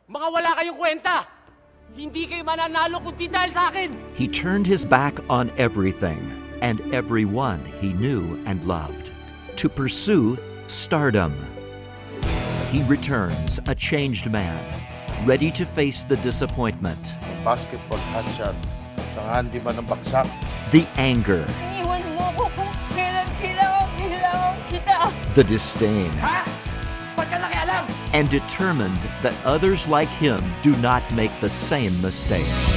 Mga wala kayong kwenta! Hindi kayo mananalo kundi dahil sa akin! He turned his back on everything and everyone he knew and loved to pursue stardom. He returns a changed man, ready to face the disappointment, Basketball hotshot, saan di man ang baksak. the anger, Iniwan mo ko kung kailan kailangan kita. the disdain, Ha? Ba't ka nakialam? and determined that others like him do not make the same mistake.